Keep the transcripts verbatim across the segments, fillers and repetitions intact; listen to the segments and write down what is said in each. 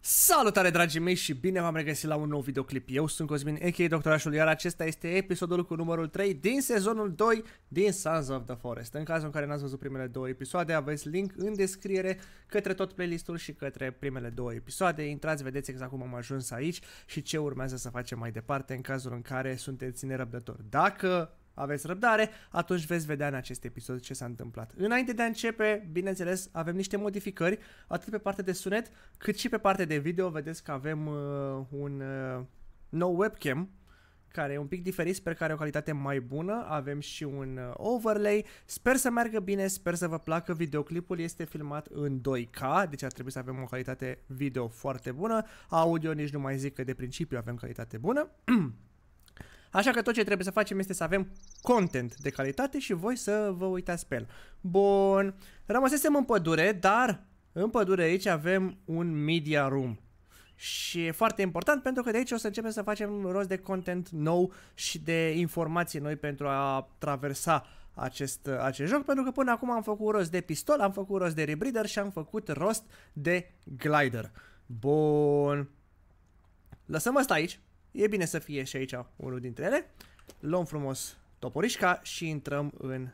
Salutare, dragii mei, și bine v-am regăsit la un nou videoclip. Eu sunt Cosmin, a k a. Doctorașul, iar acesta este episodul cu numărul trei din sezonul doi din Sons of the Forest. În cazul în care n-ați văzut primele două episoade, aveți link în descriere către tot playlistul și către primele două episoade. Intrați, vedeți exact cum am ajuns aici și ce urmează să facem mai departe în cazul în care sunteți nerăbdători. Dacă aveți răbdare, atunci veți vedea în acest episod ce s-a întâmplat. Înainte de a începe, bineînțeles, avem niște modificări, atât pe partea de sunet, cât și pe partea de video. Vedeți că avem uh, un uh, nou webcam, care e un pic diferit, sper că are o calitate mai bună. Avem și un uh, overlay, sper să meargă bine, sper să vă placă. Videoclipul este filmat în doi K, deci ar trebui să avem o calitate video foarte bună. Audio nici nu mai zic că de principiu avem calitate bună. Așa că tot ce trebuie să facem este să avem content de calitate și voi să vă uitați pe el. Bun, rămăsesem în pădure, dar în pădure aici avem un media room. Și e foarte important pentru că de aici o să începem să facem rost de content nou și de informații noi pentru a traversa acest, acest joc. Pentru că până acum am făcut rost de pistol, am făcut rost de rebreather și am făcut rost de glider. Bun, lăsăm asta aici. E bine să fie și aici unul dintre ele. Luăm frumos toporișca și intrăm în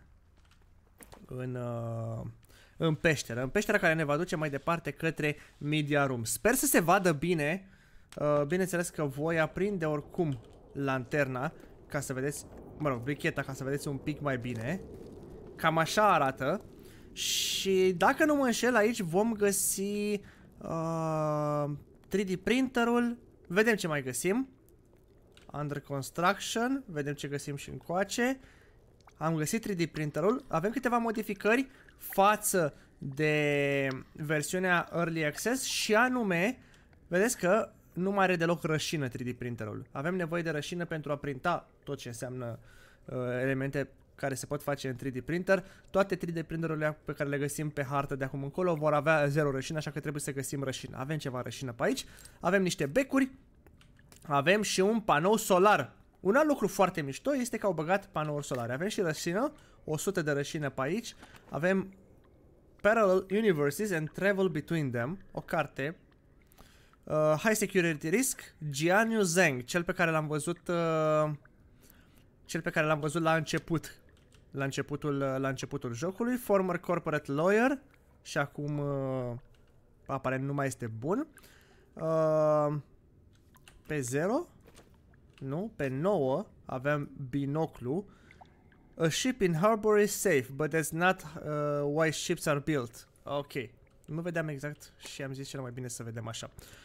în, uh, în peșteră. În peștera care ne va duce mai departe către media room. Sper să se vadă bine. Uh, bineînțeles că voi aprinde oricum lanterna ca să vedeți, mă rog, bricheta, ca să vedeți un pic mai bine. Cam așa arată. Și dacă nu mă înșel, aici vom găsi uh, trei D printerul. Vedem ce mai găsim. Under construction, vedem ce găsim și încoace. Am găsit trei D printerul. Avem câteva modificări față de versiunea Early Access și anume, vedeți că nu mai are deloc rășină trei D printerul. Avem nevoie de rășină pentru a printa tot ce înseamnă uh, elemente care se pot face în trei D printer. Toate trei D printerurile pe care le găsim pe hartă de acum încolo vor avea zero rășină, așa că trebuie să găsim rășină. Avem ceva rășină pe aici. Avem niște becuri. Avem și un panou solar. Un alt lucru foarte mișto este că au băgat panouri solare. Avem și rășină, o sută de rășină pe aici. Avem Parallel Universes and Travel Between Them, o carte. Uh, High Security Risk, Jianyu Zheng, cel pe care l-am văzut uh, cel pe care l-am văzut la început. La începutul, la începutul jocului. Former Corporate Lawyer. Și acum uh, aparent nu mai este bun. Uh, Pe zero? Nu, pe nouă avem binoclu. A ship in harbor is safe, but that's not uh, why ships are built. Ok. Nu vedeam exact și am zis cel mai bine să vedem așa.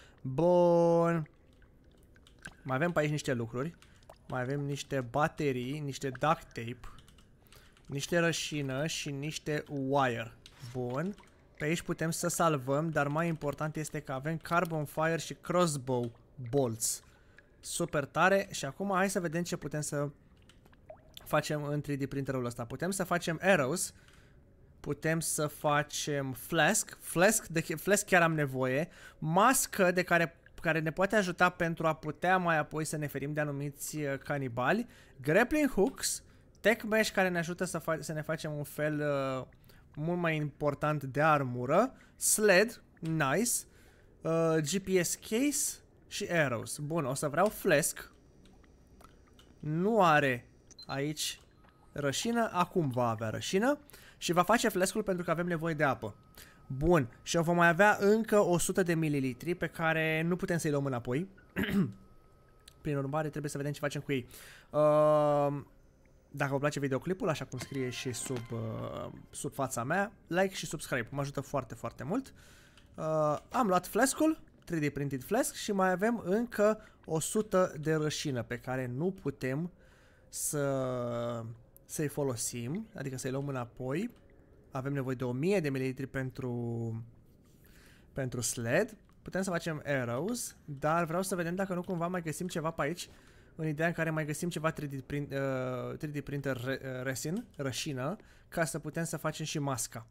Bun. Mai avem pe aici niște lucruri. Mai avem niște baterii, niște duct tape, niște rășină și niște wire. Bun. Pe aici putem să salvăm, dar mai important este că avem carbon fire și crossbow bolts. Super tare. Și acum hai să vedem ce putem să facem în trei D printerul ăsta. Putem să facem arrows. Putem să facem flask. Flask, de flask chiar am nevoie. Mască de care, care ne poate ajuta pentru a putea mai apoi să ne ferim de anumiți canibali. Grappling hooks. Tech mesh care ne ajută să, să ne facem un fel uh, mult mai important de armură. Sled. Nice. Uh, G P S case. Și arrows. Bun, o să vreau flask. Nu are aici rășină. Acum va avea rășină. Și va face flask-ul pentru că avem nevoie de apă. Bun, și o vom mai avea încă o sută de mililitri pe care nu putem să-i luăm înapoi. Prin urmare trebuie să vedem ce facem cu ei. uh, Dacă vă place videoclipul, așa cum scrie și sub, uh, sub fața mea, like și subscribe, mă ajută foarte, foarte mult. uh, Am luat flask-ul, trei D printed flask, și mai avem încă o sută de rășină pe care nu putem să să-i folosim, adică să-i luăm înapoi. Avem nevoie de o mie de mililitri pentru pentru sled. Putem să facem arrows, dar vreau să vedem dacă nu cumva mai găsim ceva pe aici, în ideea în care mai găsim ceva trei D, print, uh, trei D printer re, resin, rășină, ca să putem să facem și masca.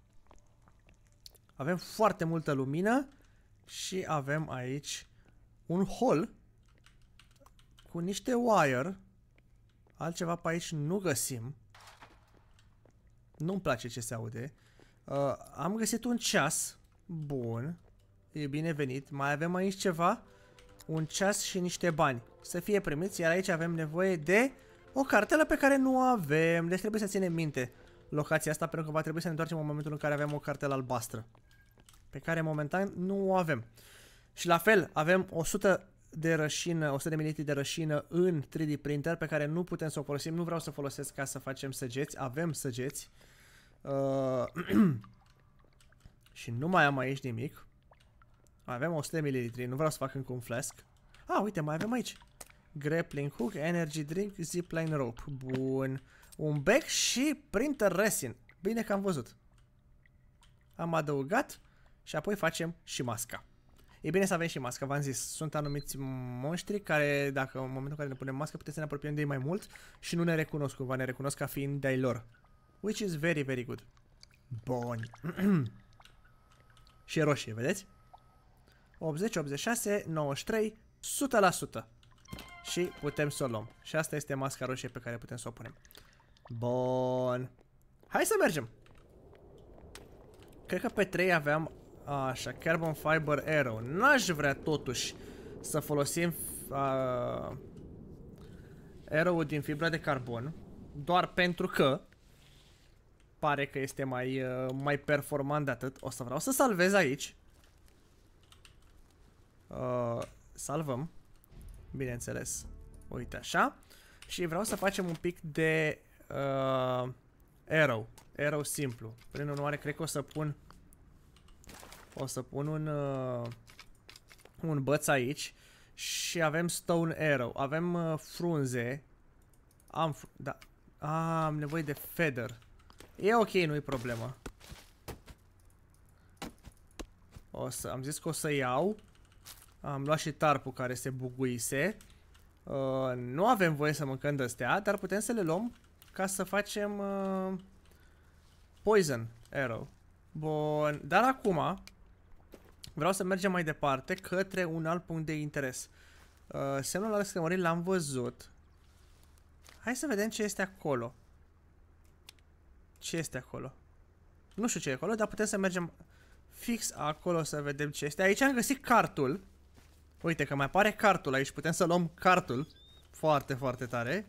Avem foarte multă lumină. Și avem aici un hol cu niște wire. Altceva pe aici nu găsim. Nu-mi place ce se aude. uh, Am găsit un ceas. Bun. e binevenit. Mai avem aici ceva, un ceas și niște bani. Să fie primiți, iar aici avem nevoie de o cartelă pe care nu o avem. Deci trebuie să ținem minte locația asta, pentru că va trebui să ne întoarcem în momentul în care avem o cartelă albastră, pe care momentan nu o avem. Și la fel, avem o sută de rășină, o sută de mililitri de rășină în trei D printer, pe care nu putem să o folosim. Nu vreau să folosesc ca să facem săgeți. Avem săgeți. Uh, și nu mai am aici nimic. Avem o sută de mililitri. Nu vreau să fac încă un flask. Ah, uite, mai avem aici grappling hook, energy drink, zipline rope. Bun. Un bec și printer resin. Bine că am văzut. Am adăugat și apoi facem și masca. E bine să avem și masca, v-am zis. Sunt anumiți monștri care, dacă în momentul în care ne punem mască, putem să ne apropiem de ei mai mult și nu ne recunosc cumva, ne recunosc ca fiind de-ai lor. Which is very, very good. Bun. Și e roșie, vedeți? optzeci, optzeci și șase, nouăzeci și trei, o sută la sută. Și putem să o luăm. Și asta este masca roșie pe care putem să o punem. Bun. Hai să mergem. Cred că pe trei aveam... Așa, Carbon Fiber Arrow. N-aș vrea totuși să folosim uh, arrow-ul din fibra de carbon, doar pentru că pare că este mai, uh, mai performant de atât. O să vreau să salvez aici. Uh, salvăm. Bineînțeles. Uite așa. Și vreau să facem un pic de uh, arrow. Arrow simplu. Prin urmare, cred că o să pun O să pun un, uh, un băț aici. Și avem stone arrow. Avem uh, frunze. Am fr da. Ah, am nevoie de feather. E ok, nu-i problemă. O să, am zis că o să iau. Am luat și tarpul care se buguise. Uh, nu avem voie să mâncăm de-astea, dar putem să le luăm ca să facem uh, poison arrow. Bun, dar acum vreau să mergem mai departe către un alt punct de interes. Uh, semnul ăla exclamării l-am văzut. Hai să vedem ce este acolo. Ce este acolo? Nu știu ce e acolo, dar putem să mergem fix acolo să vedem ce este. Aici am găsit cartul. Uite că mai apare cartul aici. Putem să luăm cartul. Foarte, foarte tare.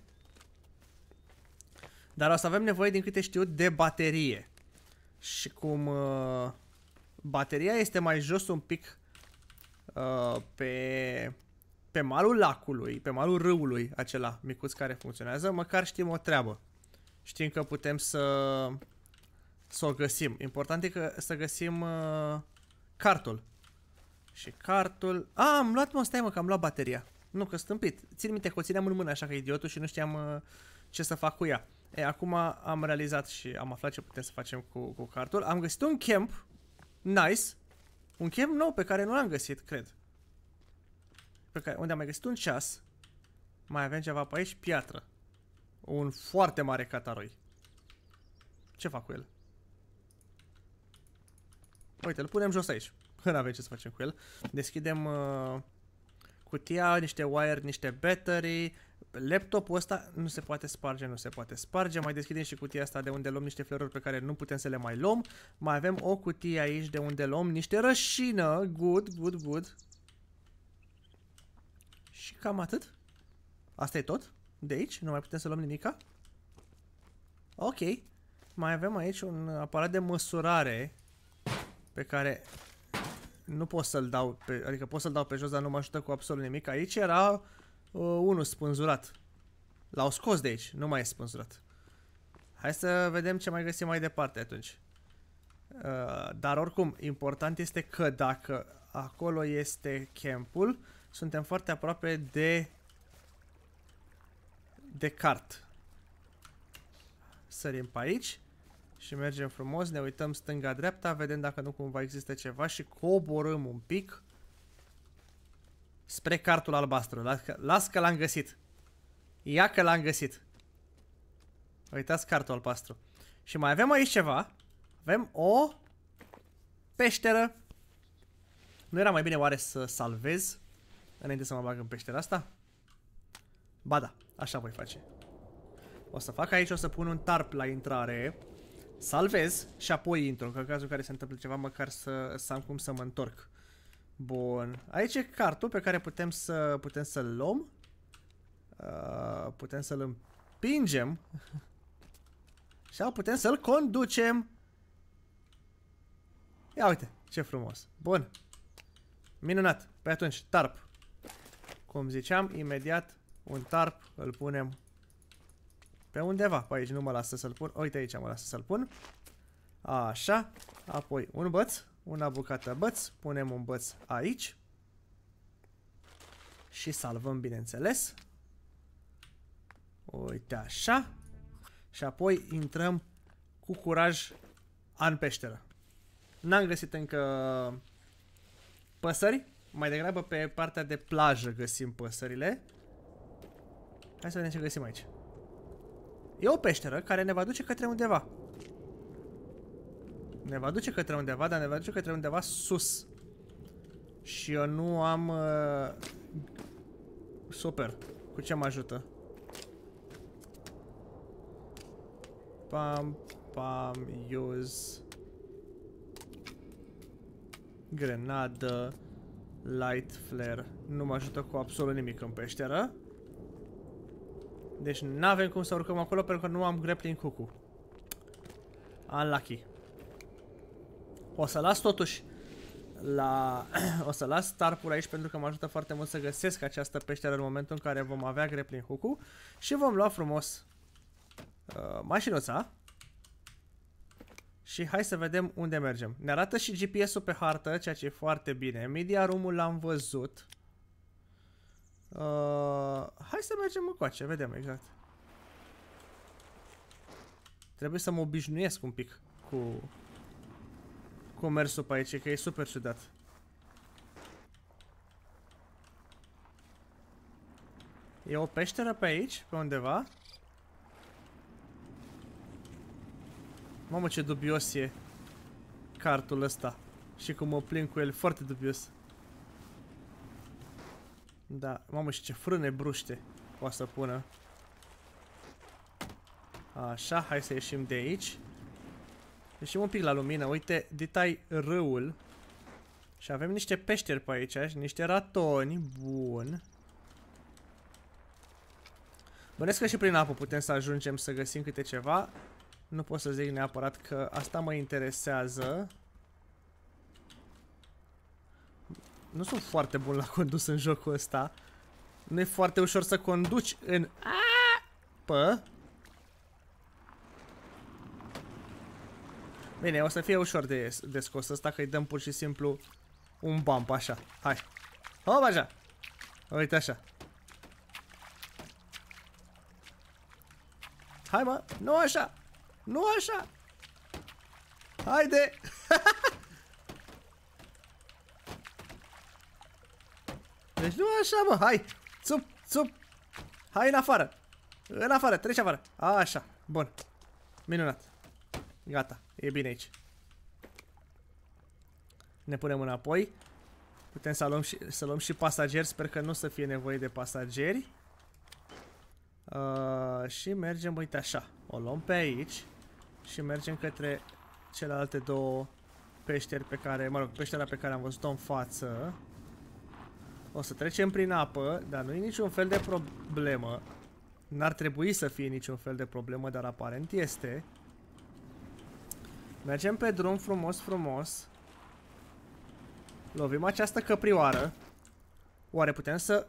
Dar o să avem nevoie, din câte știu, de baterie. Și cum uh, bateria este mai jos un pic uh, pe, pe malul lacului, pe malul râului acela micuț care funcționează, măcar știm o treabă. Știm că putem să, să o găsim. Important e că să găsim uh, cartul. Și cartul... A, am luat, mă, stai mă, că am luat bateria. Nu, că stâmpit. Țin minte că o țineam în mână așa că idiotul și nu știam uh, ce să fac cu ea. E, acum am realizat și am aflat ce putem să facem cu, cu cartul. Am găsit un camp. Nice. Un camp nou pe care nu l-am găsit, cred. Pe care, unde am mai găsit un ceas. Mai avem ceva pe aici, piatră. Un foarte mare cataroi. Ce fac cu el? Uite, îl punem jos aici. Că n-avem ce să facem cu el. Deschidem uh, cutia, niște wire, niște battery. Laptopul ăsta nu se poate sparge, nu se poate sparge. Mai deschidem și cutia asta de unde luăm niște fleruri pe care nu putem să le mai luăm. Mai avem o cutie aici de unde luăm niște rășină. Good, good, good. Și cam atât. Asta e tot? De aici? Nu mai putem să luăm nimica? Ok. Mai avem aici un aparat de măsurare pe care nu pot să-l dau pe, adică pot să-l dau pe jos, dar nu mă ajută cu absolut nimic. Aici era uh, unul spânzurat. L-au scos de aici, nu mai e spânzurat. Hai să vedem ce mai găsim mai departe atunci. Uh, dar oricum, important este că dacă acolo este campul, suntem foarte aproape de de cart. Sărim pe aici și mergem frumos, ne uităm stânga-dreapta, vedem dacă nu cumva există ceva și coborâm un pic spre cartul albastru. Las că, las că l-am găsit. Ia că l-am găsit. Uitați cartul albastru. Și mai avem aici ceva. Avem o peșteră. Nu era mai bine oare să salvez înainte să mă bag în peștera asta? Ba da, așa voi face. O să fac aici, o să pun un tarp la intrare, salvez și apoi intru, în cazul în care se întâmplă ceva, măcar să, să am cum să mă întorc. Bun. Aici e cartul pe care putem să putem să-l luăm. Uh, putem să-l împingem. Sau putem să-l conducem. Ia uite, ce frumos. Bun. Minunat. Pe atunci, tarp. Cum ziceam, imediat un tarp îl punem pe undeva. Pe aici nu mă lasă să-l pun. Uite aici mă lasă să-l pun. Așa. Apoi un băț. Una bucată băț. Punem un băț aici. Și salvăm, bineînțeles. Uite așa. Și apoi intrăm cu curaj în peșteră. N-am găsit încă păsări. Mai degrabă pe partea de plajă găsim păsările. Hai să vedem ce găsim aici. E o peșteră care ne va duce către undeva. Ne va duce către undeva, dar ne va duce către undeva sus. Și eu nu am... Uh... Super. Cu ce mă ajută? Pam, pam, use... Grenadă... Light flare. Nu mă ajută cu absolut nimic în peșteră. Deci n-avem cum să urcăm acolo pentru că nu am grappling hook-ul. Unlucky. O să las totuși la... o să las tarpul aici pentru că mă ajută foarte mult să găsesc această peșteră în momentul în care vom avea grappling hook-ul. Și vom lua frumos uh, mașinuța. Și hai să vedem unde mergem. Ne arată și G P S-ul pe hartă, ceea ce e foarte bine. Media room-ul l-am văzut. Uh, hai să mergem încoace, vedem exact. Trebuie să mă obișnuiesc un pic cu, cu mersul pe aici, că e super ciudat. E o peșteră pe aici, pe undeva. Mamă, ce dubios e cartul ăsta. Și cum mă plin cu el, foarte dubios. Da, mamă, și ce frâne bruște o să pună. Așa, hai să ieșim de aici. Ieșim un pic la lumină, uite, ditai râul. Și avem niște peșteri pe aici și niște ratoni, bun. Bănesc că și prin apă putem să ajungem să găsim câte ceva. Nu pot să zic neapărat că asta mă interesează. Nu sunt foarte bun la condus în jocul ăsta. Nu e foarte ușor să conduci în apă. Bine, o să fie ușor de, de scos ăsta, că îi dăm pur și simplu un bump, așa. Hai. Hop, așa. Uite așa. Hai, mă, nu așa. Nu așa. Haide. Deci nu așa, mă, hai. Țup, țup. Hai în afară. În afară, treci afară. Așa, bun. Minunat. Gata, e bine aici. Ne punem înapoi. Putem să luăm și, să luăm și pasageri. Sper că nu să fie nevoie de pasageri. uh, Și mergem, uite așa. O luăm pe aici. Și mergem către celelalte două peșteri pe care, mă rog, peștera pe care am văzut-o în față. O să trecem prin apă, dar nu e niciun fel de problemă. N-ar trebui să fie niciun fel de problemă, dar aparent este. Mergem pe drum frumos, frumos. Lovim această căprioară. Oare putem să...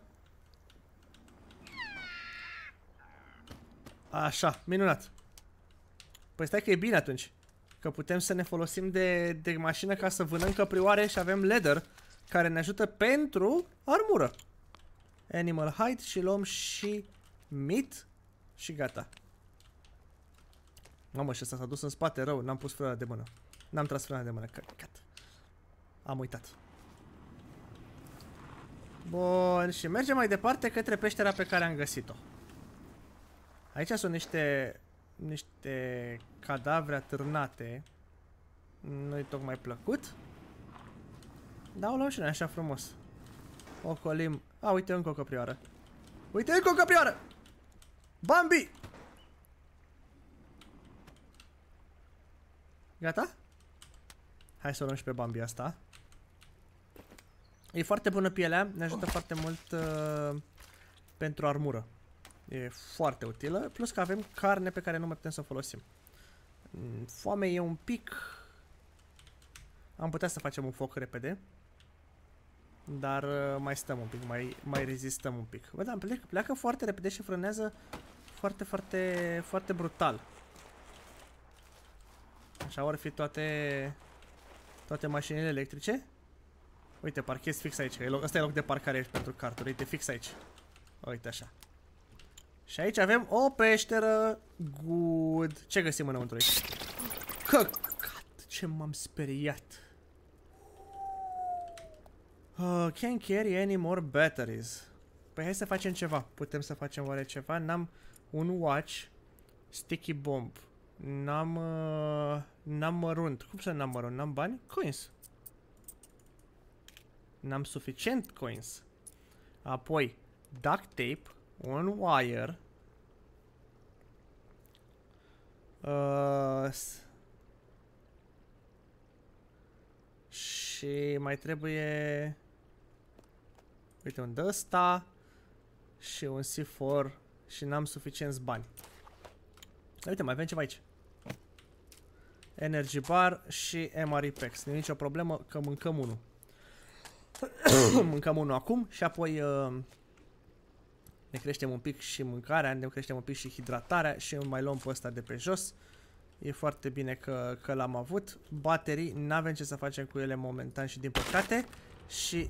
Așa, minunat. Păi stai că e bine atunci. Că putem să ne folosim de, de mașină ca să vânăm căprioare și avem leather care ne ajută pentru armură. Animal hide și luăm și meat și gata. Mamă, și ăsta s-a dus în spate rău, n-am pus frâna de mână. N-am tras frâna de mână, căcat. Am uitat. Bun, și mergem mai departe către peștera pe care am găsit-o. Aici sunt niște niște cadavre atârnate. Nu-i tocmai plăcut. Dar o luăm și noi așa frumos. Ocolim. A, uite încă o căprioară. Uite încă o căprioară! Bambi! Gata? Hai să o luăm și pe Bambi asta. E foarte bună pielea, ne ajută foarte mult uh, pentru armură. E foarte utilă, plus că avem carne pe care nu mai putem să o folosim. Foame e un pic... Am putea să facem un foc repede. Dar uh, mai stăm un pic, mai, mai rezistăm un pic. Bă, da, pleacă, pleacă foarte repede și frânează foarte, foarte, foarte brutal. Așa vor fi toate, toate mașinile electrice. Uite, parchez fix aici. Ăsta e loc de parcare pentru carturi. Uite, fix aici. Uite așa. Și aici avem o peșteră. Good. Ce găsim înăuntru aici? Căcat, ce m-am speriat. Uh, can't carry any more batteries. Păi hai să facem ceva. Putem să facem oare ceva? N-am un watch. Sticky bomb. N-am... Uh, n-am mărunt. Cum să n-am mărunt? N-am bani? Coins. N-am suficient coins. Apoi, duct tape. Un wire. Uh, și mai trebuie... Uite, un de ăsta. Și un C patru. Și n-am suficienți bani. Uite, mai avem ceva aici. Energy bar și M R E packs. Nu e nicio problemă că mâncăm unul. Mâncăm unul acum și apoi uh, ne creștem un pic și mâncarea, ne creștem un pic și hidratarea și mai luăm pe ăsta de pe jos. E foarte bine că, că l-am avut. Baterii, n-avem ce să facem cu ele momentan și din păcate. Și...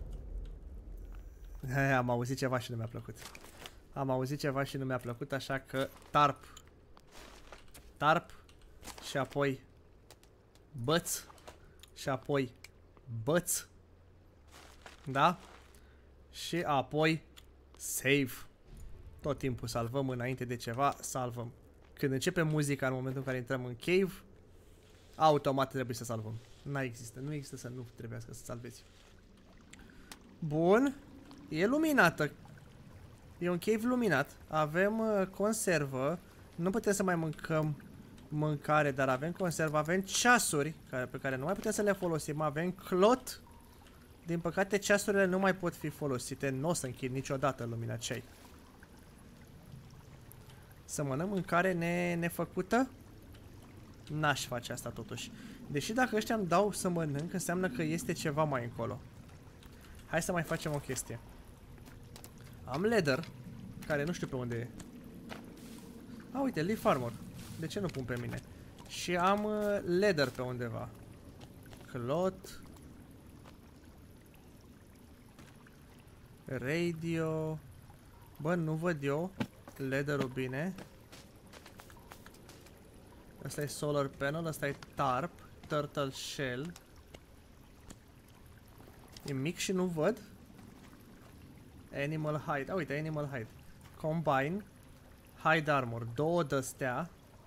Am auzit ceva și nu mi-a plăcut. Am auzit ceva și nu mi-a plăcut, așa că tarp. Tarp. Și apoi băț. Și apoi băț. Da? Și apoi save. Tot timpul salvăm înainte de ceva, salvăm. Când începe muzica în momentul în care intrăm în cave, automat trebuie să salvăm. Nu există, nu există să nu trebuiască să salvezi. Bun. E luminată. E un cave luminat. Avem uh, conservă. Nu putem să mai mâncăm mâncare, dar avem conservă. Avem ceasuri care, pe care nu mai putem să le folosim. Avem clot. Din păcate ceasurile nu mai pot fi folosite. Nu o să închid niciodată lumina cei. Să mănânc mâncare ne nefăcută? N-aș face asta totuși. Deși dacă ăștia îmi dau să mănânc, înseamnă că este ceva mai încolo. Hai să mai facem o chestie. Am leather, care nu știu pe unde e. A, uite, leaf armor. De ce nu pun pe mine? Și am uh, leather pe undeva. Clot. Radio. Bă, nu văd eu leather-ul bine. Asta e solar panel, asta e tarp. Turtle shell. E mic și nu văd. Animal hide. A, uite, animal hide. Combine. Hide armor. Două de-astea.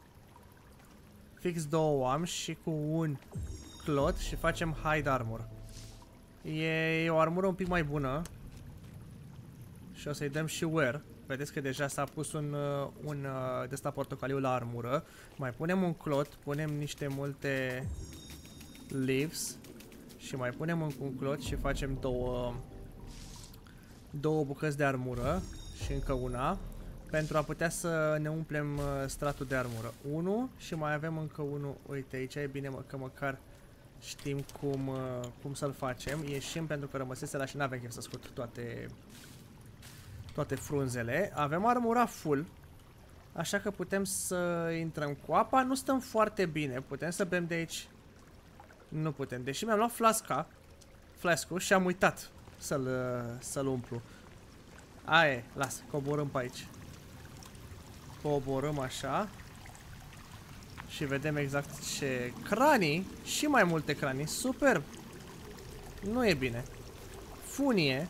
Fix două am și cu un clot și facem hide armor. E, e o armură un pic mai bună. Și o să-i dăm și wear. Vedeți că deja s-a pus un, uh, un uh, de-asta portocaliu la armură. Mai punem un clot, punem niște multe leaves. Și mai punem încă un clot și facem două, două bucăți de armură. Și încă una. Pentru a putea să ne umplem uh, stratul de armură. Unu și mai avem încă unul. Uite, aici e bine mă, că măcar știm cum, uh, cum să-l facem. Ieșim pentru că rămăsese la și n-avem chef să scot toate... toate frunzele. Avem armura full. Așa că putem să intrăm cu apa. Nu stăm foarte bine. Putem să bem de aici. Nu putem. Deși mi-am luat flasca. Flascul și am uitat să-l să-l umplu. Aia e. Lasă. Coborâm pe aici. Coborâm așa. Și vedem exact ce... Cranii. Și mai multe cranii. Superb. Nu e bine. Funie.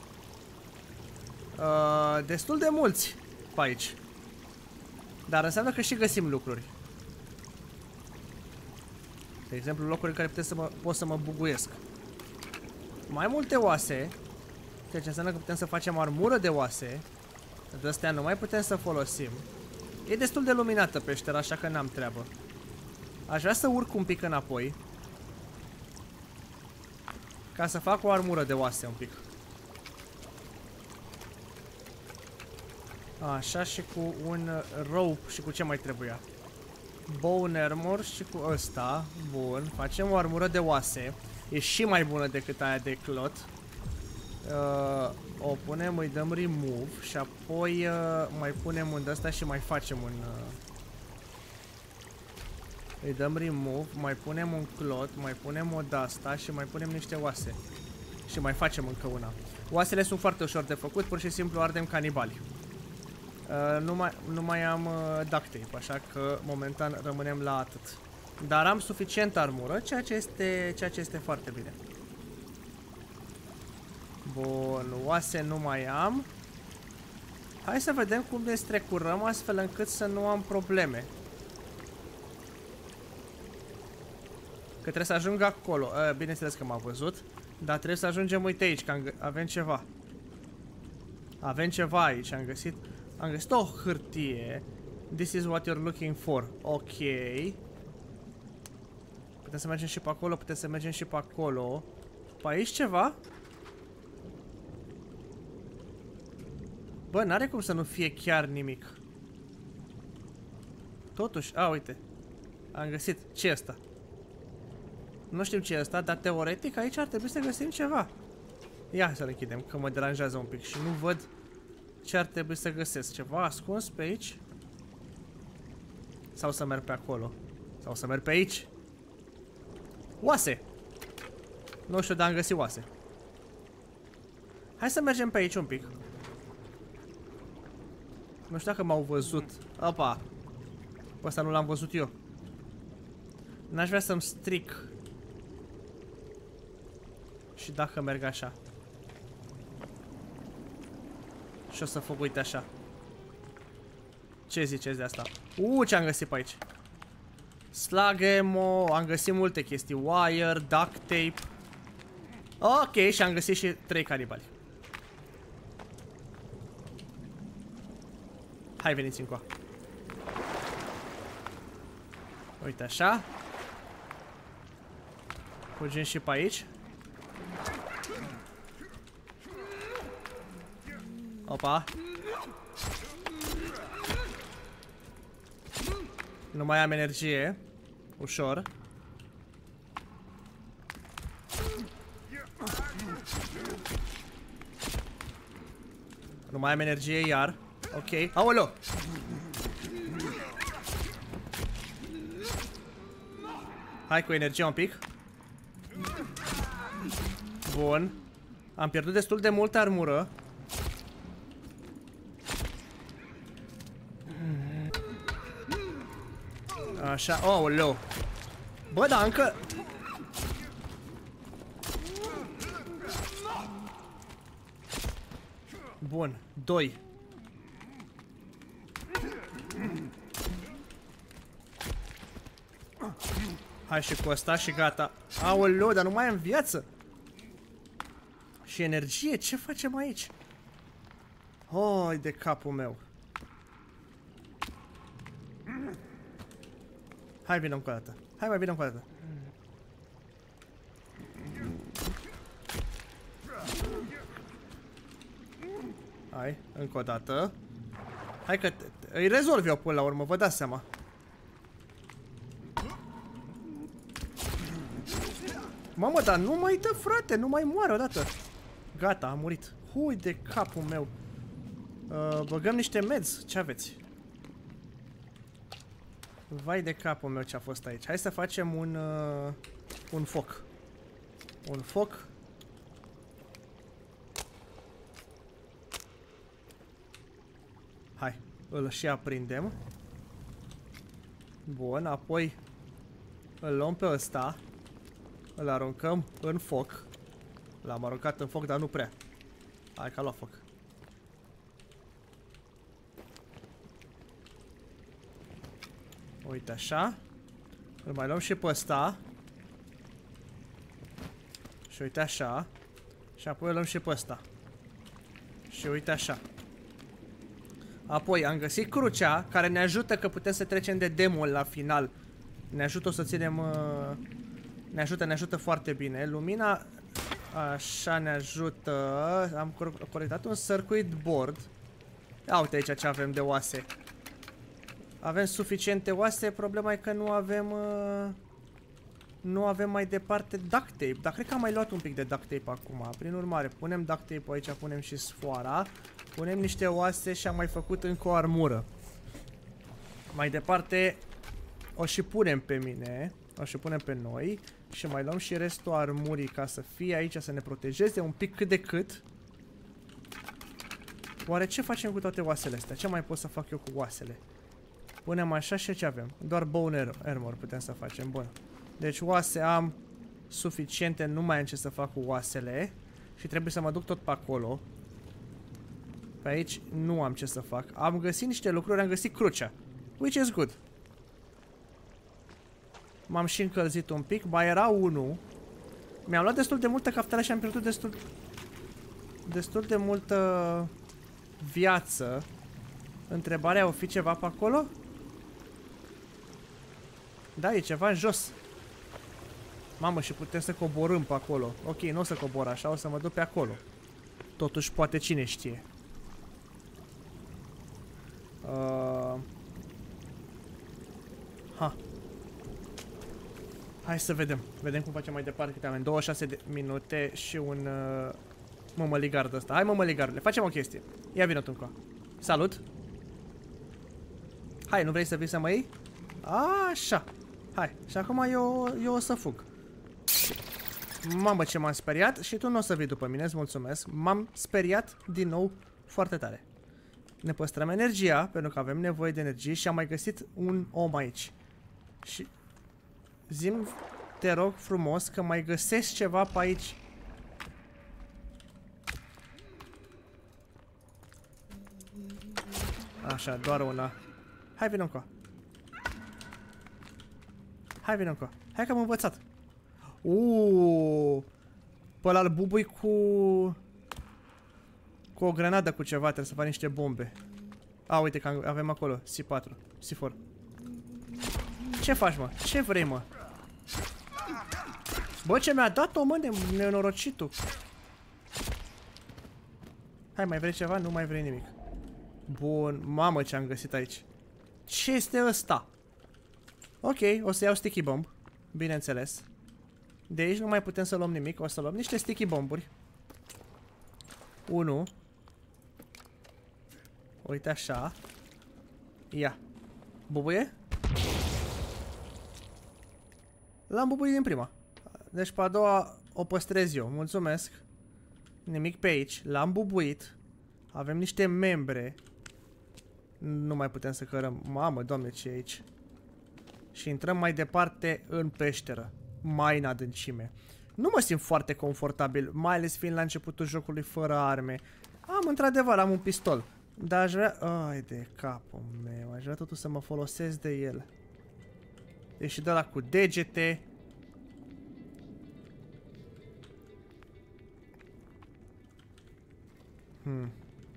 Uh, destul de mulți pe aici. Dar înseamnă că și găsim lucruri. De exemplu, locuri în care putem să mă, pot să mă buguiesc. Mai multe oase. Ceea ce înseamnă că putem să facem armură de oase. De astea nu mai putem să folosim. E destul de luminată peștera, așa că n-am treabă. Aș vrea să urc un pic înapoi. ca să fac o armură de oase un pic. Așa, și cu un rope și cu ce mai trebuia? Bone armor și cu ăsta. Bun, facem o armură de oase. E și mai bună decât aia de clot. Uh, o punem, îi dăm remove și apoi uh, mai punem un de-asta și mai facem un... Uh, îi dăm remove, mai punem un clot, mai punem o de-asta și mai punem niște oase. Și mai facem încă una. Oasele sunt foarte ușor de făcut, pur și simplu ardem canibali. Uh, nu, mai, nu mai am uh, duct tape, așa că momentan rămânem la atât. Dar am suficient armură, ceea ce este, ceea ce este foarte bine. Bun, oase nu mai am. Hai să vedem cum ne strecurăm astfel încât să nu am probleme. Că trebuie să ajung acolo. Uh, bineînțeles că m-a văzut. Dar trebuie să ajungem, uite aici, că avem ceva. Avem ceva aici, am găsit. Am găsit o hârtie. This is what you're looking for. Ok. Putem să mergem și pe acolo, putem să mergem și pe acolo. Pe aici ceva? Bă, n-are cum să nu fie chiar nimic. Totuși, a, uite. Am găsit. Ce e asta? Nu știm ce e asta, dar teoretic aici ar trebui să găsim ceva. Ia să le închidem, că mă deranjează un pic și nu văd ce ar trebui să găsesc. Ceva ascuns pe aici? Sau să merg pe acolo? Sau să merg pe aici? Oase! Nu știu, dar am găsit oase. Hai să mergem pe aici un pic. Nu știu dacă m-au văzut. Opa! Pe ăsta nu l-am văzut eu. N-aș vrea să-mi stric. Și dacă merg așa. Și o să fac, uite așa. Ce ziceți de asta? Uuu, ce am găsit pe aici? Slug ammo, am găsit multe chestii. Wire, duct tape. Ok, și am găsit și trei canibali. Hai, veniți încoa. Uite așa. Fugim și pe aici. Opa. Nu mai am energie. Ușor. Nu mai am energie iar. Ok. Aoleo! Hai cu energie un pic. Bun. Am pierdut destul de multă armură. Așa, oh, leu. Bă, da, încă... Bun, doi. Hai și cu ăsta și gata. Aoleu, dar nu mai am viață. Și energie, ce facem aici? Oi, de capul meu. Hai, vină încă o dată. Hai, mai vină încă o dată. Hai, încă o dată. Hai că îi rezolv eu până la urmă, vă dați seama. Mamă, dar nu mai dă, frate, nu mai moare odată. Gata, a murit. Hui de capul meu. uh, Băgăm niște meds, ce aveți? Vai de capul meu ce a fost aici. Hai să facem un uh, un foc. Un foc. Hai, îl și aprindem. Bun, apoi îl luăm pe ăsta. Îl aruncăm în foc. L-am aruncat în foc, dar nu prea. Hai că a luat foc. Uite așa. Îl mai luăm și pe ăsta. Și uite așa. Și apoi îl luăm și pe ăsta. Și uite așa. Apoi am găsit crucea, care ne ajută că putem să trecem de demon la final. Ne ajută să ținem... Uh, ne ajută, ne ajută foarte bine. Lumina Așa ne ajută. Am colectat un circuit board. Ia uite aici ce avem de oase. Avem suficiente oase, problema e că nu avem... Uh, nu avem mai departe duct tape. Dar cred că am mai luat un pic de duct tape acum. Prin urmare, punem duct tape aici, punem și sfoara. Punem niște oase și am mai făcut încă o armură. Mai departe, o și punem pe mine. O și punem pe noi. Și mai luăm și restul armurii ca să fie aici, să ne protejeze un pic cât de cât. Oare ce facem cu toate oasele astea? Ce mai pot să fac eu cu oasele? Punem așa și ce avem? Doar bone armor putem să facem. Bun. Deci oase am suficiente, nu mai am ce să fac cu oasele. Și trebuie să mă duc tot pe acolo. Pe aici nu am ce să fac. Am găsit niște lucruri, am găsit crucea. Which is good. M-am și încălzit un pic. Mai era unul. Mi-am luat destul de multă caftelă și am pierdut destul... Destul de multă... viață. Întrebarea, o fi ceva pe acolo? Da, e ceva în jos. Mamă, și putem să coborâm pe acolo. Ok, nu o să cobor așa, o să mă duc pe acolo. Totuși, poate cine știe. Uh... Ha. Hai să vedem. Vedem cum facem mai departe. Câte avem? douăzeci și șase de minute și un... Uh... mămăligard ăsta. Hai, mămăligardule, facem o chestie. Ia vină tu încă. Salut. Hai, nu vrei să vii să mă iei? Așa. Hai. Și acum eu, eu o să fug. Mamă, ce m-am speriat. Și tu nu o să vii după mine, îți mulțumesc. M-am speriat din nou foarte tare. Ne păstrăm energia, pentru că avem nevoie de energie. Și am mai găsit un om aici. Și zi-mi, te rog frumos, că mai găsesc ceva pe aici. Așa, doar una. Hai, vină încă. Hai, vină încă. Hai că am învățat. Uuuu. Pe ăla îl bubui cu... cu o granadă cu ceva, trebuie să fac niște bombe. A, uite că avem acolo C patru, C patru. Ce faci, mă? Ce vrei, mă? Bă, ce mi-a dat-o, mă, nenorocitul. Hai, mai vrei ceva? Nu mai vrei nimic. Bun, mamă ce am găsit aici. Ce este ăsta? Ok, o să iau sticky bomb. Bineînțeles. De aici nu mai putem să luăm nimic. O să luăm niște sticky bomburi. Unu. Uite așa. Ia. Bubuie? L-am bubuit din prima. Deci pe a doua o păstrez eu. Mulțumesc. Nimic pe aici. L-am bubuit. Avem niște membre. Nu mai putem să cărăm. Mamă, doamne, ce e aici? Și intrăm mai departe în peșteră. Mai în adâncime. Nu mă simt foarte confortabil, mai ales fiind la începutul jocului fără arme. Am, într-adevăr, am un pistol. Dar aș vrea... Ai de capul meu. Aș vrea totuși să mă folosesc de el. Deci și de ăla cu degete. Hmm.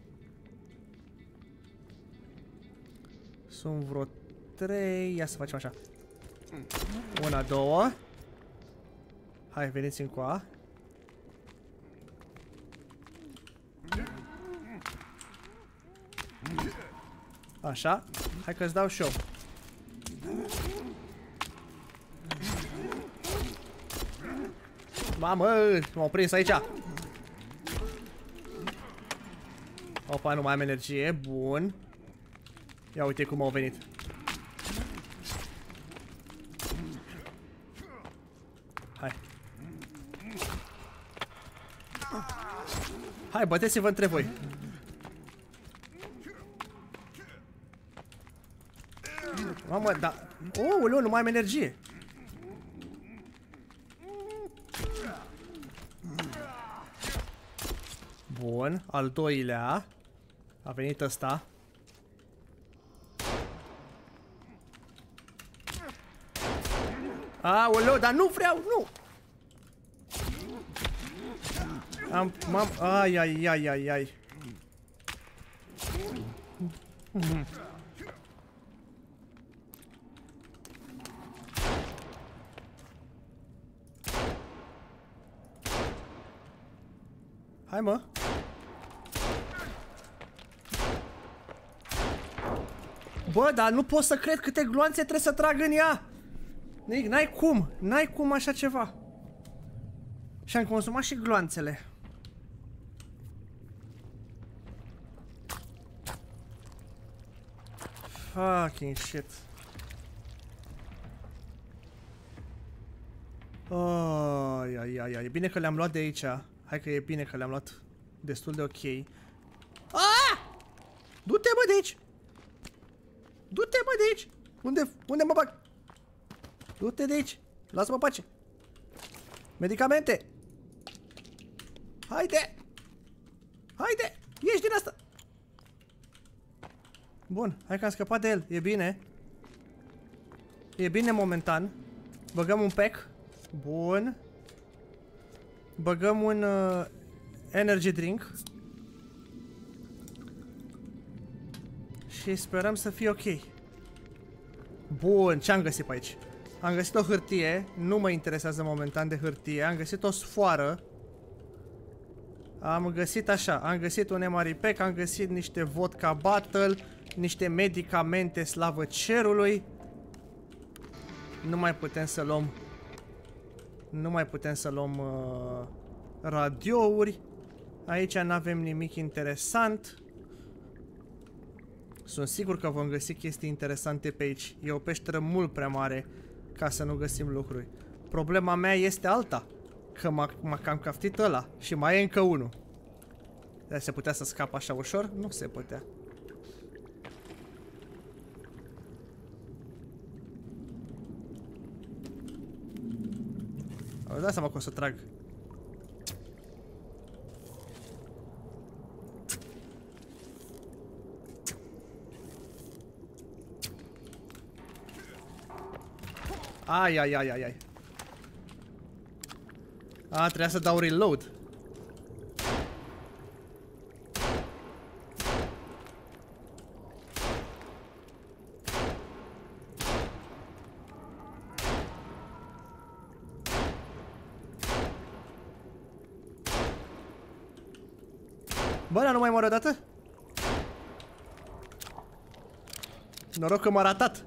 Sunt vreo trei. Ia să facem așa. Una, două. Hai, veniți încoa. Așa. Hai că-ți dau și eu. Mamă, m-au prins aici. Opa, nu mai am energie. Bun. Ia uite cum au venit. Hai. Hai, băteți-vă între voi. Mamă, da... Oh, leu, nu mai am energie. Bun, al doilea. A venit ăsta. Aoleu, dar nu vreau, nu! Am, m-am, ai, ai, ai, ai, ai. Hai, mă. Bă, dar nu pot să cred câte gloanțe trebuie să trag în ea. N-ai cum, n-ai cum așa ceva. Și am consumat și gloanțele. Fucking shit. Oh, ia, ia, ia. E bine că le-am luat de aici. Hai că e bine că le-am luat destul de ok. Ah! Du-te, bă, de aici! Du-te, bă, de aici! Unde, unde mă bag? Du-te de aici! Lasă-mă pace! Medicamente! Haide! Haide! Ieși din asta! Bun, hai că am scăpat de el. E bine. E bine momentan. Băgăm un pack. Bun. Băgăm un uh, energy drink. Și sperăm să fie ok. Bun, ce-am găsit pe aici? Am găsit o hârtie. Nu mă interesează momentan de hârtie. Am găsit o sfoară. Am găsit așa. Am găsit un M R I pack. Am găsit niște vodka battle. Niște medicamente, slavă cerului. Nu mai putem să luăm Nu mai putem să luăm uh, radiouri. Aici nu avem nimic interesant. Sunt sigur că vom găsi chestii interesante pe aici. E o peșteră mult prea mare ca să nu găsim lucruri. Problema mea este alta. Că m-a cam caftit ăla. Și mai e încă unul. Dar se putea să scap așa ușor? Nu se putea. Îmi dau seama că o să trag. Ai, ai, ai, ai, ai. A, trebuia să dau reload. Bă, dar nu mai mor odată? Noroc că m-a ratat.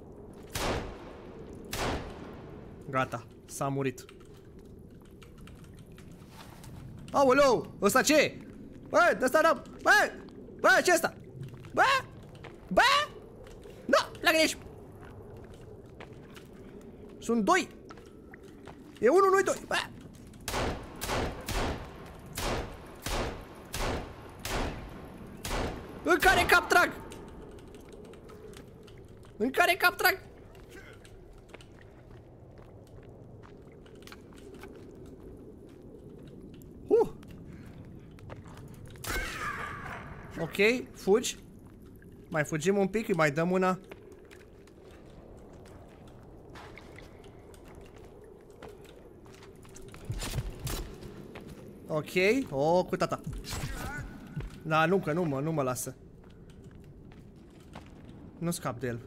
Gata, s-a murit. Aoleu, ăsta ce e? Bă, de-asta n-am. Bă, bă, ce ăsta? Bă, bă, nu, pleacă de aici. Sunt doi. E unul, nu-i doi, bă. În care cap trag? În care cap trag? Uh. Ok, fugi. Mai fugim un pic, îi mai dăm una. Ok, o, cu tata. Da, nu, că nu mă, nu mă lasă. Nu scap de el.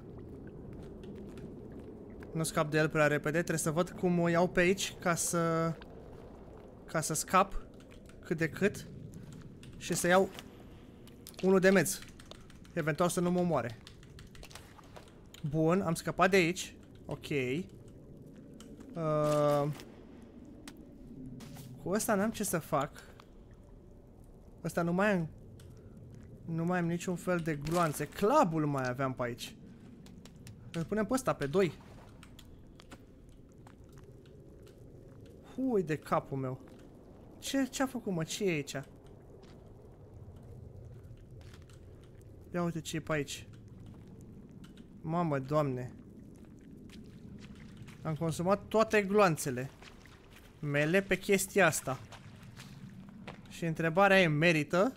Nu scap de el prea repede. Trebuie să văd cum o iau pe aici ca să... Ca să scap cât de cât. Și să iau unul de meds. Eventual să nu mă omoare. Bun, am scăpat de aici. Ok. Uh... Cu ăsta n-am ce să fac. Ăsta nu mai am... Nu mai am niciun fel de gloanțe. Clubul mai aveam pe aici. Îl punem pe ăsta, pe doi. Hui de capul meu. Ce, ce-a făcut, mă? Ce e aici? Ia uite ce e pe aici. Mamă, Doamne. Am consumat toate gloanțele mele pe chestia asta. Și întrebarea e, merită?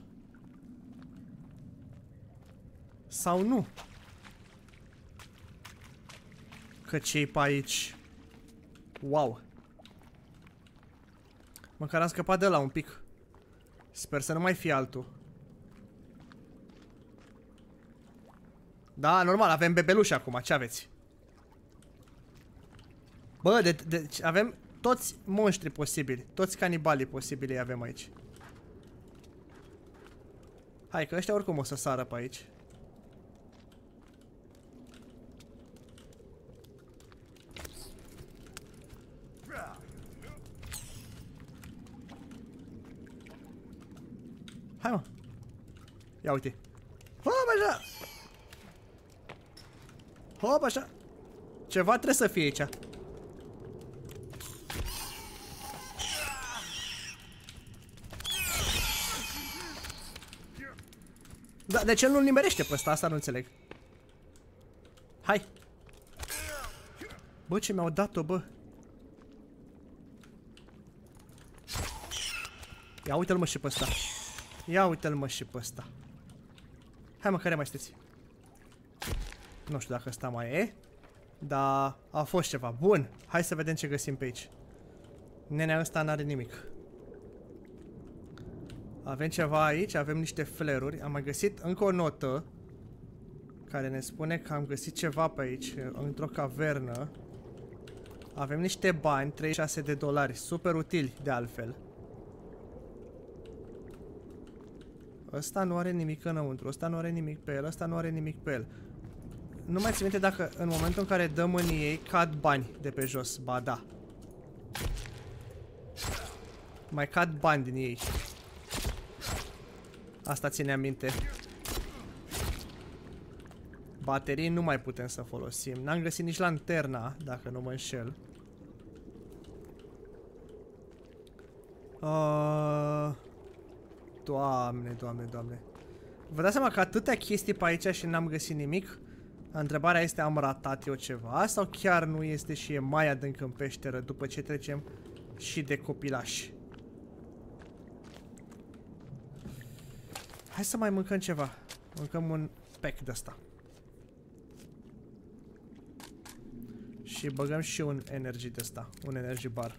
Sau nu? Că ce-i pe aici? Wow. Măcar am scăpat de ăla un pic. Sper să nu mai fie altul. Da, normal, avem bebeluși acum, ce aveți? Bă, de, de, avem toți monștri posibili. Toți canibalii posibili avem aici. Hai că ăștia oricum o să sară pe aici. Hai mă. Ia uite. Hop așa. Hop așa. Ceva trebuie să fie aici. Da, de ce nu-l nimerește pe ăsta? Asta nu înțeleg. Hai. Bă, ce mi-au dat-o, bă. Ia uite-l mă și pe ăsta. Ia uite-l mă și pe ăsta. Hai mă, care mai sunteți? Nu știu dacă ăsta mai e. Dar a fost ceva. Bun, hai să vedem ce găsim pe aici. Nenea ăsta n-are nimic. Avem ceva aici, avem niște flare-uri. Am mai găsit încă o notă care ne spune că am găsit ceva pe aici, într-o cavernă. Avem niște bani, treizeci și șase de dolari, super utili de altfel. Ăsta nu are nimic înăuntru, ăsta nu are nimic pe el, ăsta nu are nimic pe el. Nu mai țin minte dacă în momentul în care dăm în ei cad bani de pe jos, ba da. Mai cad bani din ei. Asta ține minte. Baterii nu mai putem să folosim. N-am găsit nici lanterna, dacă nu mă înșel. Uh... Doamne, doamne, doamne. Vă dați seama că atâtea chestii pe aici și n-am găsit nimic? Întrebarea este, am ratat eu ceva? Sau chiar nu este și e mai adânc în peșteră după ce trecem și de copilași? Hai să mai mâncăm ceva. Mâncăm un pack de ăsta. Și băgăm și un energy de ăsta. Un energy bar.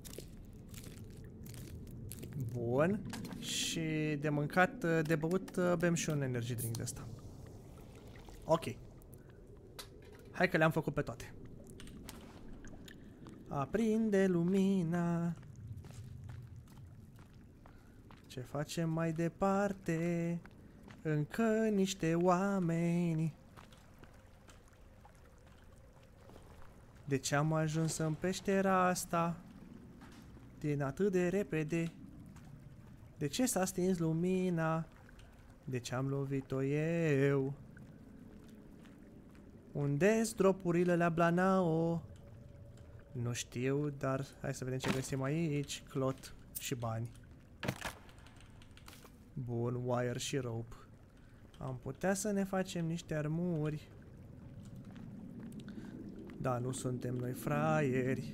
Bun. Și de mâncat, de băut, bem și un energy drink de ăsta. Ok. Hai că le-am făcut pe toate. Aprinde lumina. Ce facem mai departe? Încă niște oameni. De ce am ajuns în peștera asta din atât de repede? De ce s-a stins lumina? De ce am lovit-o eu? Unde-s dropurile la Blanao? Nu știu, dar hai să vedem ce găsim aici. Clot și bani. Bun, wire și rope. Am putea să ne facem niște armuri. Da, nu suntem noi fraieri.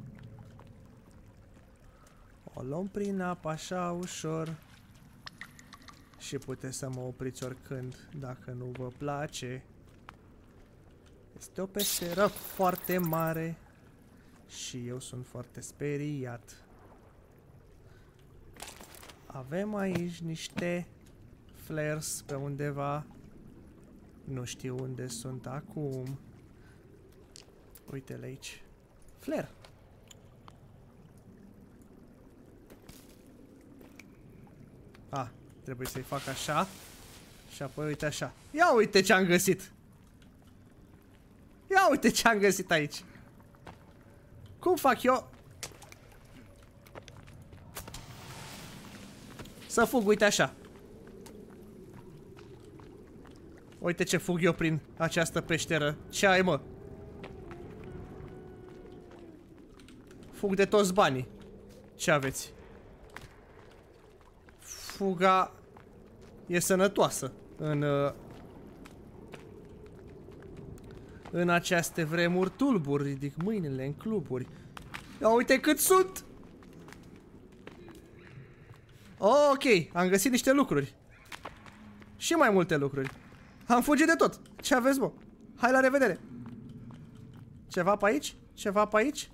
O luăm prin apă așa ușor. Și puteți să mă opriți oricând, dacă nu vă place. Este o peșteră foarte mare. Și eu sunt foarte speriat. Avem aici niște flares pe undeva. Nu știu unde sunt acum. Uite-le aici. Flare. Ah, trebuie să-i fac așa. Și apoi uite așa. Ia uite ce am găsit. Ia uite ce am găsit aici. Cum fac eu să fug, uite așa. Uite ce fug eu prin această peșteră. Ce ai, mă? Fug de toți banii. Ce aveți? Fuga e sănătoasă în uh, în aceste vremuri tulburi. Ridic mâinile în cluburi. Ia uite cât sunt. Ok, am găsit niște lucruri. Și mai multe lucruri. Am fugit de tot. Ce aveți, bă? Hai, la revedere. Ceva pe aici? Ceva pe aici?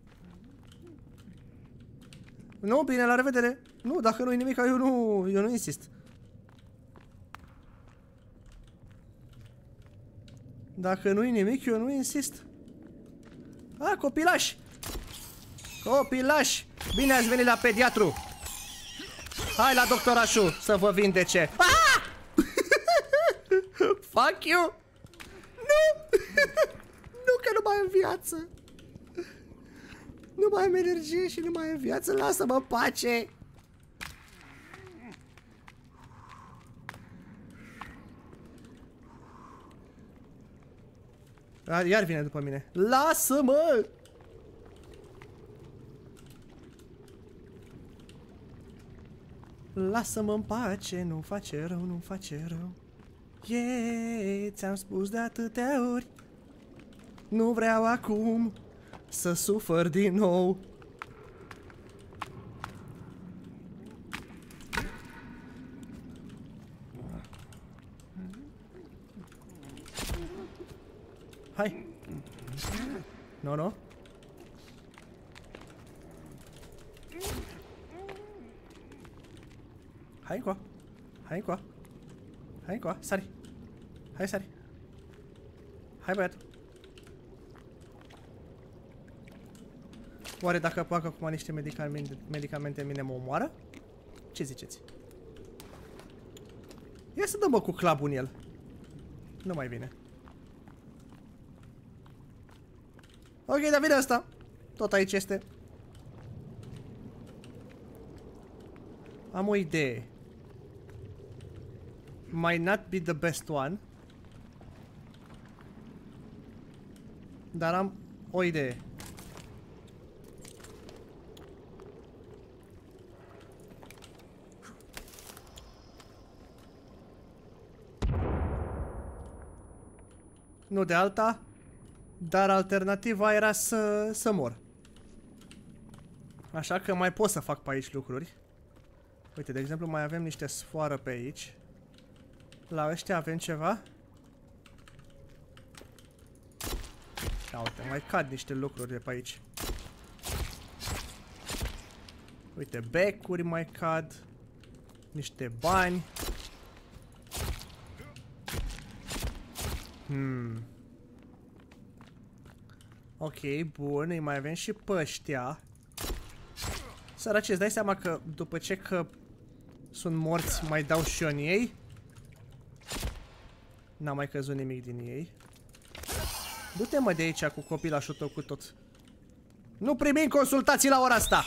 Nu, bine, la revedere. Nu, dacă nu-i nimic, eu nu, eu nu insist. Dacă nu-i nimic, eu nu insist. A, copilași. Copilași. Bine ați venit la pediatru. Hai la doctorașul să vă vindece. Ah! Fuck you! Nu! Nu, că nu mai am viață! Nu mai am energie și nu mai am viață, lasă-mă în pace! Iar vine după mine. Lasă-mă! Lasă-mă în pace, nu face rău, nu face rău. Yeah, ți-am spus de atâtea ori. Nu vreau acum să sufăr din nou. Hai. No, no. Hai încoa. Hai încoa. Hai încoa. Sari. Hai, sari. Hai, băiatul. Oare dacă fac acum niște medicamente, medicamente mine mă omoară? Ce ziceți? Ia să dăm bă cu clabul în el. Nu mai vine. Ok, dar vine asta. Tot aici este. Am o idee. Might not be the best one. Dar am o idee. Nu de alta, dar alternativa era să, să mor. Așa că mai pot să fac pe aici lucruri. Uite, de exemplu, mai avem niște sfoară pe aici. La ăștia avem ceva. Ia uite, mai cad niște lucruri de pe aici. Uite, becuri mai cad. Niște bani. Hmm. Ok, bun, îi mai avem și pe ăștia. Săraci, îți dai seama că după ce că sunt morți, mai dau și eu în ei? N-am mai căzut nimic din ei. Du-te mă de aici cu copilașul tău cu tot. Nu primim consultații la ora asta!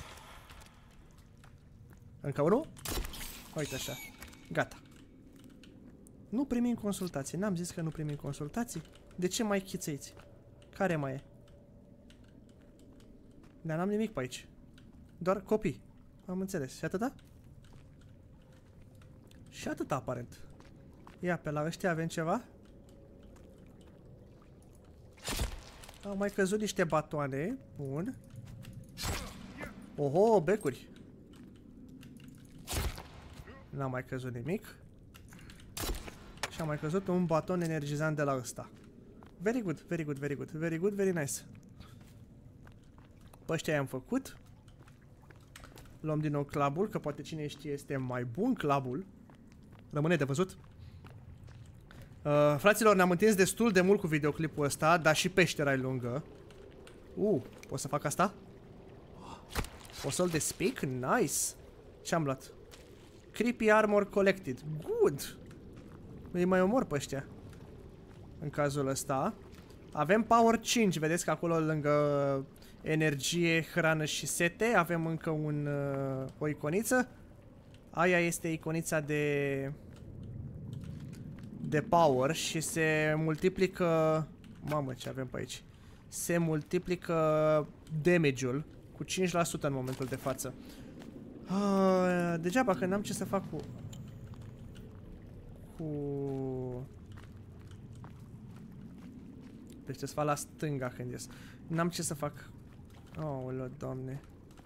Încă unul? Uite așa. Gata. Nu primim consultații. N-am zis că nu primim consultații? De ce mai chițăiți? Care mai e? Dar n-am nimic pe aici. Doar copii. Am înțeles. Și atâta? Și atâta aparent. Ia, pe la ăștia avem ceva? Au mai căzut niște batoane. Bun. Oho, becuri. N-a mai căzut nimic. Și am mai căzut un baton energizant de la ăsta. Very good, very good, very good, very good, very nice. Pe ăștia i-am făcut. Luăm din nou clabul, că poate cine știe este mai bun clabul. Rămâne de văzut. Uh, fraților, ne-am întins destul de mult cu videoclipul ăsta, dar și peștera e lungă. Uh, pot să fac asta? O să-l despic? Nice! Ce-am luat? Creepy Armor Collected. Good! Îi mai omor pe ăștia. În cazul ăsta. Avem Power cinci, vedeți că acolo lângă energie, hrană și sete avem încă un, uh, o iconiță. Aia este iconița de de power și se multiplică. Mamă, ce avem pe aici. Se multiplică damage-ul cu cinci la sută în momentul de față. uh, Degeaba că n-am ce să fac cu Cu Deci trebuie să fac la stânga când ies. N-am ce să fac. Aoleu, doamne.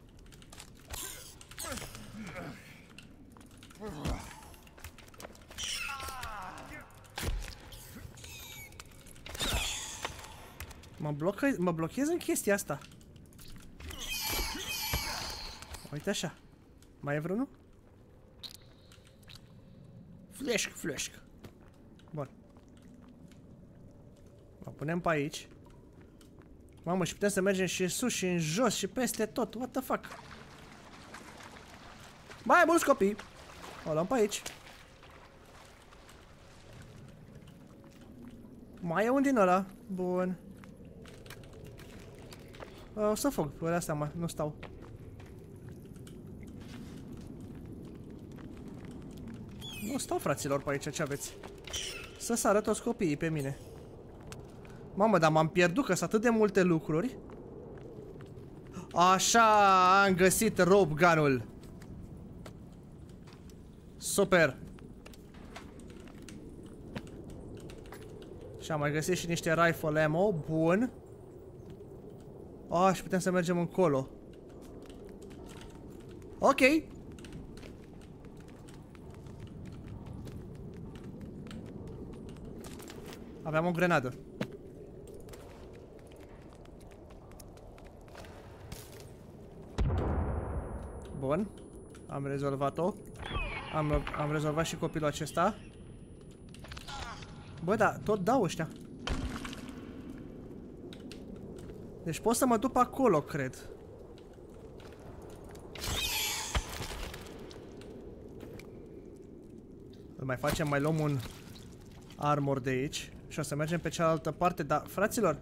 Mă blochez, mă blochez în chestia asta. Uite așa. Mai e vreunul? Fleșc, fleșc. Bun. Mă punem pe aici. Mamă, și putem să mergem și sus și în jos și peste tot. What the fuck? Mai mulți copii. O luăm pe aici. Mai e un din ăla. Bun. O să fug, pe astea mă, nu stau. Nu stau, fraților, pe aici, ce aveți? Să sară toți copiii pe mine. Mamă, dar m-am pierdut, că sunt atât de multe lucruri. Așa, am găsit rope gun-ul. Super. Și am mai găsit și niște rifle ammo. Bun. Ah, și putem să mergem încolo. Ok. Aveam o grenadă. Bun. Am rezolvat-o. Am, am rezolvat și copilul acesta. Bă, da, tot dau ăștia. Deci pot să mă duc acolo, cred. Îl mai facem, mai luăm un armor de aici. Și o să mergem pe cealaltă parte. Dar, fraților,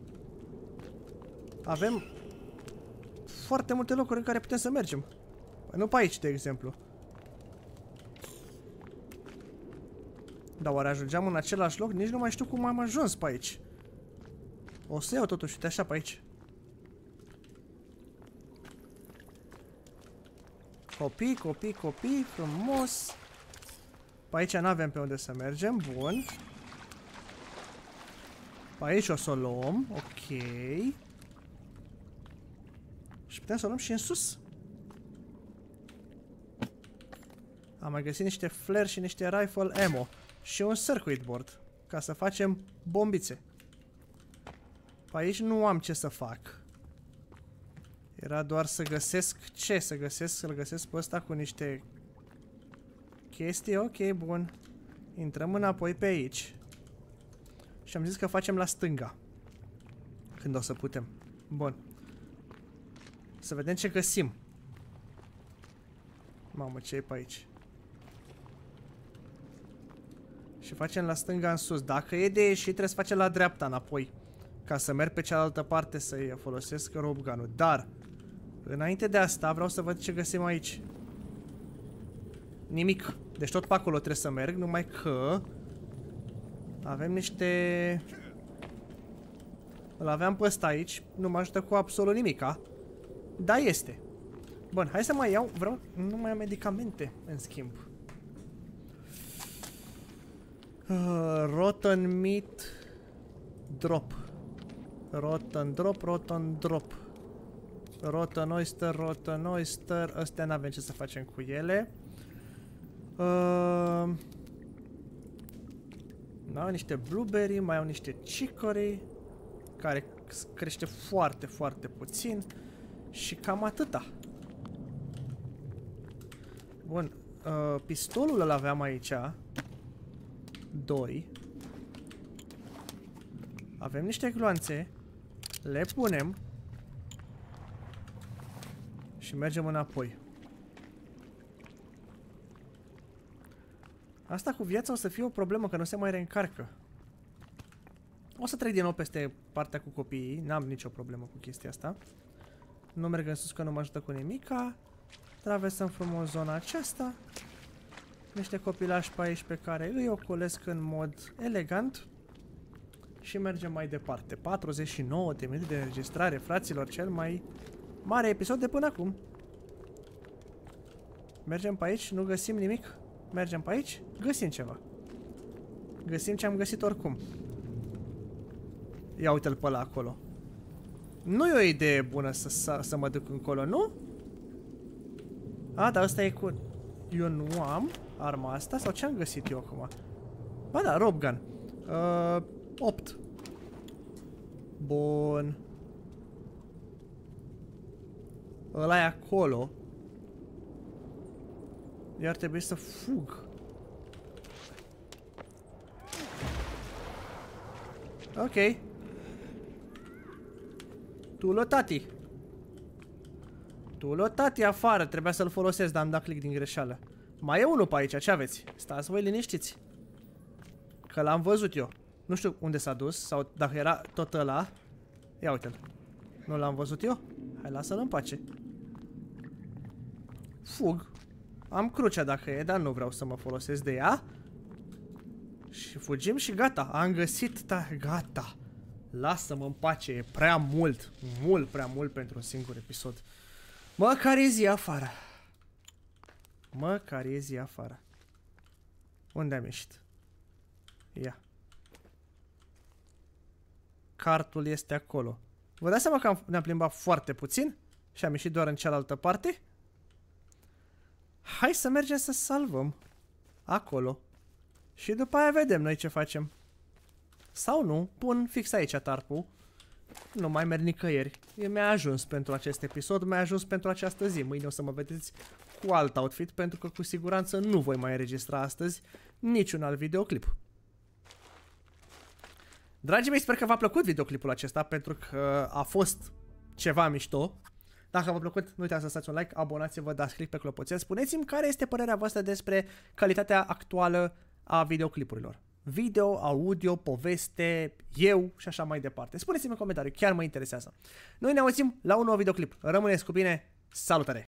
avem foarte multe locuri în care putem să mergem. Nu pe aici, de exemplu. Dar oare ajungeam în același loc? Nici nu mai știu cum am ajuns pe aici. O să iau totuși, uite așa pe aici. Copii, copii, copii, frumos. Pe aici n-avem pe unde să mergem, bun. Pe aici o să o luăm, ok. Și putem să o luăm și în sus. Am mai găsit niște flare și niște rifle ammo. Și un circuit board, ca să facem bombițe. Pe aici nu am ce să fac. Era doar să găsesc ce să găsesc, să-l găsesc pe ăsta cu niște chestii. Ok, bun. Intrăm înapoi pe aici. Și am zis că facem la stânga. Când o să putem. Bun. Să vedem ce găsim. Mamă, ce e pe aici? Și facem la stânga în sus. Dacă e de ieșit, trebuie să facem la dreapta înapoi. Ca să merg pe cealaltă parte să-i folosesc rope gun-ul. Dar, înainte de asta, vreau să văd ce găsim aici. Nimic. Deci tot pe acolo trebuie să merg, numai că avem niște... Îl aveam pe ăsta aici, nu mă ajută cu absolut nimica. Da, este. Bun, hai să mai iau, vreau, nu mai am medicamente, în schimb. Uh, rotten meat drop. Rotten drop, rotten drop. Rotten oyster, rotten oyster. Astea n-avem ce să facem cu ele. Uh, mai au niște blueberry, mai au niște chicory, care crește foarte, foarte puțin. Și cam atâta. Bun. Uh, pistolul îl aveam aici. doi. Avem niște gloanțe. Le punem. Și mergem înapoi. Asta cu viața o să fie o problemă, că nu se mai reîncarcă. O să trec din nou peste partea cu copiii. N-am nicio problemă cu chestia asta. Nu merg în sus că nu mă ajută cu nimica. Traversăm frumos zona aceasta. Niște copilași pe aici pe care îi ocolesc în mod elegant. Și mergem mai departe. patruzeci și nouă de minute de înregistrare, fraților, cel mai mare episod de până acum. Mergem pe aici, nu găsim nimic. Mergem pe aici, găsim ceva. Găsim ce am găsit oricum. Ia uite-l pe ăla acolo. Nu e o idee bună să, să, să mă duc încolo, nu? A, dar ăsta e cu... Eu nu am arma asta? Sau ce am găsit eu acum? Ba da, rope gun. Uh, opt. Bun. Ăla e acolo. Iar trebuie să fug. Ok. Tu lo tati. Tu lo tati afară. Trebuia să-l folosesc, dar am dat click din greșeală. Mai e unul pe aici, ce aveți? Stați voi liniștiți. Că l-am văzut eu. Nu știu unde s-a dus sau dacă era tot ăla. Ia uite-l. Nu l-am văzut eu? Hai, lasă-l în pace. Fug. Am crucea dacă e, dar nu vreau să mă folosesc de ea. Și fugim și gata. Am găsit, da, gata. Lasă-mă în pace, e prea mult. Mult prea mult pentru un singur episod. Măcar e zi afară. Măcar e zi afară. Unde am ieșit? Ia. Cartul este acolo. Vă dați seama că ne-am plimbat foarte puțin? Și am ieșit doar în cealaltă parte? Hai să mergem să salvăm. Acolo. Și după aia vedem noi ce facem. Sau nu, pun fix aici tarpul. Nu mai merg nicăieri. Mi-a ajuns pentru acest episod, mi-a ajuns pentru această zi. Mâine o să mă vedeți cu alt outfit, pentru că cu siguranță nu voi mai înregistra astăzi niciun alt videoclip. Dragii mei, sper că v-a plăcut videoclipul acesta, pentru că a fost ceva mișto. Dacă v-a plăcut, nu uitați să lăsați un like, abonați-vă, dați click pe clopoțel. Spuneți-mi care este părerea voastră despre calitatea actuală a videoclipurilor. Video, audio, poveste, eu și așa mai departe. Spuneți-mi în comentariu, chiar mă interesează. Noi ne auzim la un nou videoclip. Rămâneți cu bine, salutare!